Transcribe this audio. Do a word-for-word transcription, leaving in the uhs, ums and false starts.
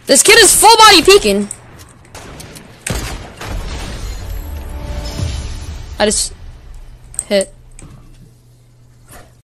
This kid is full body peeking. I just hit.